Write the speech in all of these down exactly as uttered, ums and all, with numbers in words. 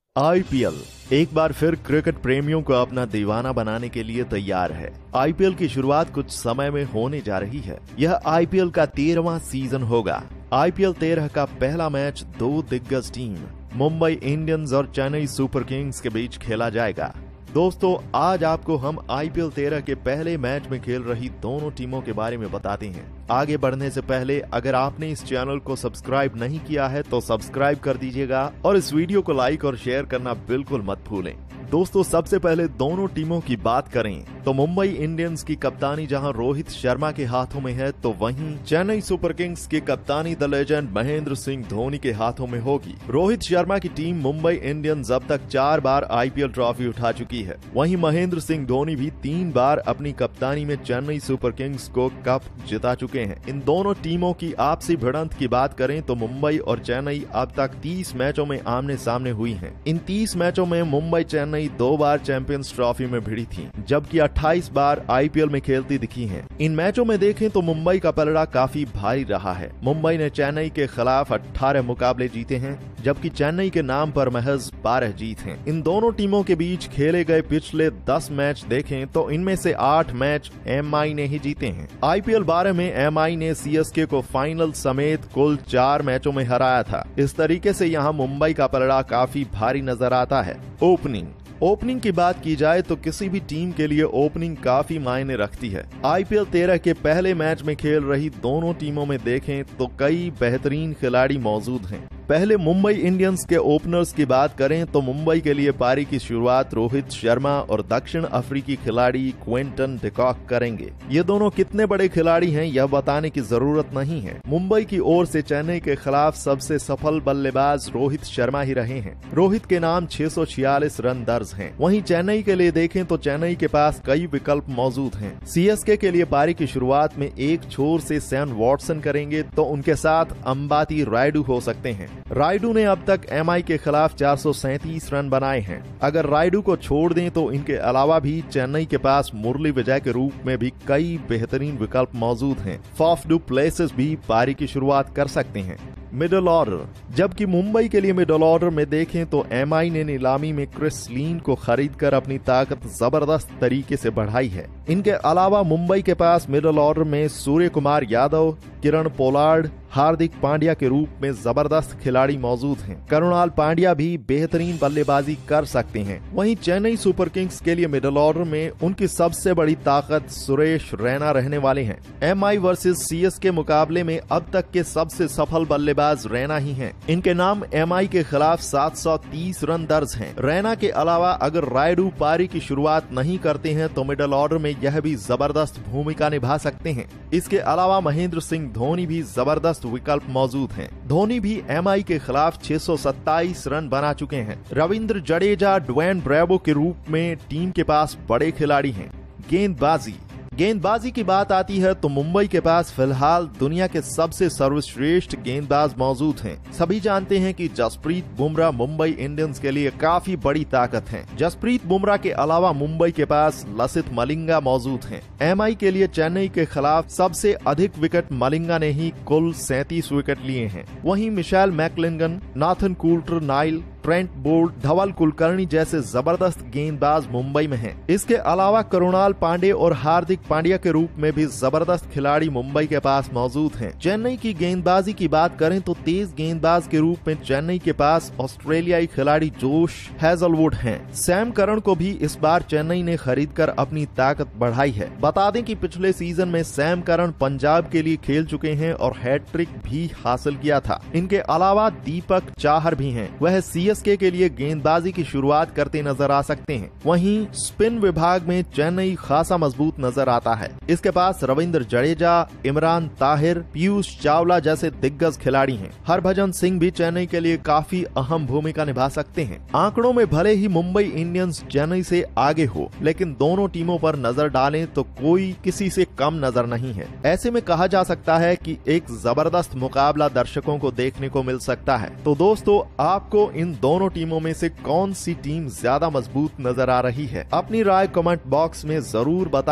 IPL एक बार फिर cricket प्रेमियों को अपना दीवाना बनाने के लिए तैयार है। आईपीएल की शुरुआत कुछ समय में होने जा रही है। यह आईपीएल का तेरहवां सीजन होगा। आईपीएल तेरह का पहला मैच दो दिग्गज टीम मुंबई इंडियंस और चेन्नई सुपर किंग्स के बीच खेला जाएगा। दोस्तों, आज आपको हम आईपीएल तेरह के पहले मैच में खेल रही दोनों टीमों के बारे में बताते हैं। आगे बढ़ने से पहले अगर आपने इस चैनल को सब्सक्राइब नहीं किया है तो सब्सक्राइब कर दीजिएगा और इस वीडियो को लाइक और शेयर करना बिल्कुल मत भूलें। दोस्तों, सबसे पहले दोनों टीमों की बात करें तो मुंबई इंडियंस की कप्तानी जहां रोहित शर्मा के हाथों में है, तो वहीं चेन्नई सुपर किंग्स की कप्तानी द लेजेंड महेंद्र सिंह धोनी के हाथों में होगी। रोहित शर्मा की टीम मुंबई इंडियंस अब तक चार बार आईपीएल ट्रॉफी उठा चुकी है। वहीं महेंद्र सिंह धोनी भी तीन बार अपनी कप्तानी में चेन्नई सुपर किंग्स को कप जिता चुके हैं। इन दोनों टीमों की आपसी भिड़ंत की बात करें तो मुंबई और चेन्नई अब तक तीस मैचों में आमने सामने हुई हैं। इन तीस मैचों में मुंबई चेन्नई दो बार चैंपियंस ट्रॉफी में भिड़ी थी, जबकि अट्ठाईस बार आईपीएल में खेलती दिखी हैं। इन मैचों में देखें तो मुंबई का पलड़ा काफी भारी रहा है। मुंबई ने चेन्नई के खिलाफ अठारह मुकाबले जीते हैं, जबकि चेन्नई के नाम पर महज बारह जीत हैं। इन दोनों टीमों के बीच खेले गए पिछले दस मैच देखें तो इनमें से आठ मैच एमआई ने ही जीते हैं। आईपीएल बारह में एमआई ने सीएसके को फाइनल समेत कुल चार मैचों में हराया था। इस तरीके से यहाँ मुंबई का पलड़ा काफी भारी नजर आता है। ओपनिंग ओपनिंग की बात की जाए तो किसी भी टीम के लिए ओपनिंग काफी मायने रखती है। आईपीएल तेरह के पहले मैच में खेल रही दोनों टीमों में देखें तो कई बेहतरीन खिलाड़ी मौजूद हैं। पहले मुंबई इंडियंस के ओपनर्स की बात करें तो मुंबई के लिए पारी की शुरुआत रोहित शर्मा और दक्षिण अफ्रीकी खिलाड़ी क्विंटन डिकॉक करेंगे। ये दोनों कितने बड़े खिलाड़ी हैं यह बताने की जरूरत नहीं है। मुंबई की ओर से चेन्नई के खिलाफ सबसे सफल बल्लेबाज रोहित शर्मा ही रहे हैं। रोहित के नाम छह सौ छियालीस रन दर्ज हैं। वहीं चेन्नई के लिए देखें तो चेन्नई के पास कई विकल्प मौजूद हैं। सीएसके के लिए पारी की शुरुआत में एक छोर से सैम वॉटसन करेंगे तो उनके साथ अंबाती रायडू हो सकते हैं। रायडू ने अब तक एमआई के खिलाफ चार सौ सैंतीस रन बनाए हैं। अगर रायडू को छोड़ दें तो इनके अलावा भी चेन्नई के पास मुरली विजय के रूप में भी कई बेहतरीन विकल्प मौजूद हैं। फाफ डू प्लेसेस भी पारी की शुरुआत कर सकते हैं। मिडल ऑर्डर जबकि मुंबई के लिए मिडल ऑर्डर में देखें तो एमआई ने नीलामी में क्रिस लीन को खरीदकर अपनी ताकत जबरदस्त तरीके से बढ़ाई है। इनके अलावा मुंबई के पास मिडल ऑर्डर में सूर्य कुमार यादव, किरण पोलार्ड, हार्दिक पांड्या के रूप में जबरदस्त खिलाड़ी मौजूद हैं। करुणाल पांड्या भी बेहतरीन बल्लेबाजी कर सकते हैं। वहीं चेन्नई सुपर किंग्स के लिए मिडल ऑर्डर में उनकी सबसे बड़ी ताकत सुरेश रैना रहने वाले हैं। एमआई वर्सेस सीएसके मुकाबले में अब तक के सबसे सफल बल्लेबाज रैना ही हैं। इनके नाम एमआई के खिलाफ सात सौ तीस रन दर्ज हैं। रैना के अलावा अगर रायडू पारी की शुरुआत नहीं करते हैं तो मिडल ऑर्डर में यह भी जबरदस्त भूमिका निभा सकते हैं। इसके अलावा महेंद्र सिंह धोनी भी जबरदस्त विकल्प मौजूद हैं। धोनी भी एमआई के खिलाफ छह सौ सत्ताईस रन बना चुके हैं। रविंद्र जडेजा, ड्वेन ब्रेवो के रूप में टीम के पास बड़े खिलाड़ी हैं। गेंदबाजी गेंदबाजी की बात आती है तो मुंबई के पास फिलहाल दुनिया के सबसे सर्वश्रेष्ठ गेंदबाज मौजूद हैं। सभी जानते हैं कि जसप्रीत बुमराह मुंबई इंडियंस के लिए काफी बड़ी ताकत हैं। जसप्रीत बुमराह के अलावा मुंबई के पास लसित मलिंगा मौजूद हैं। एमआई के लिए चेन्नई के खिलाफ सबसे अधिक विकेट मलिंगा ने ही कुल सैंतीस विकेट लिए हैं। वहीं Mitchell McClenaghan, Nathan Coulter Nile, Trent Boult, Dhawal Kulkarni जैसे जबरदस्त गेंदबाज मुंबई में हैं। इसके अलावा करुणाल पांडे और हार्दिक पांड्या के रूप में भी जबरदस्त खिलाड़ी मुंबई के पास मौजूद हैं। चेन्नई की गेंदबाजी की बात करें तो तेज गेंदबाज के रूप में चेन्नई के पास ऑस्ट्रेलियाई खिलाड़ी जोश हेजलवुड हैं। सैम करन को भी इस बार चेन्नई ने खरीदकर अपनी ताकत बढ़ाई है। बता दें कि पिछले सीजन में सैम करन पंजाब के लिए खेल चुके हैं और हैट्रिक भी हासिल किया था। इनके अलावा दीपक चाहर भी हैं। वह सीएसके के लिए गेंदबाजी की शुरुआत करते नजर आ सकते हैं। वहीं स्पिन विभाग में चेन्नई खासा मजबूत नजर आता है। इसके पास रविंद्र जडेजा, इमरान ताहिर, पीयूष चावला जैसे दिग्गज खिलाड़ी हैं। हरभजन सिंह भी चेन्नई के लिए काफी अहम भूमिका निभा सकते हैं। आंकड़ों में भले ही मुंबई इंडियंस चेन्नई से आगे हो, लेकिन दोनों टीमों पर नजर डालें तो कोई किसी से कम नजर नहीं है। ऐसे में कहा जा सकता है कि एक जबरदस्त मुकाबला दर्शकों को देखने को मिल सकता है। तो दोस्तों, आपको इन दोनों टीमों में से कौन सी टीम ज्यादा मजबूत नजर आ रही है? अपनी राय कमेंट बॉक्स में जरूर बताएं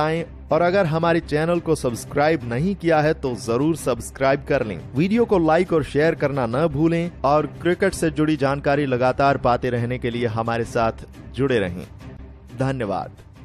और अगर हमारे चैनल को सब्सक्राइब नहीं किया है तो जरूर सब्सक्राइब कर लें। वीडियो को लाइक और शेयर करना न भूलें और क्रिकेट से जुड़ी जानकारी लगातार पाते रहने के लिए हमारे साथ जुड़े रहें। धन्यवाद।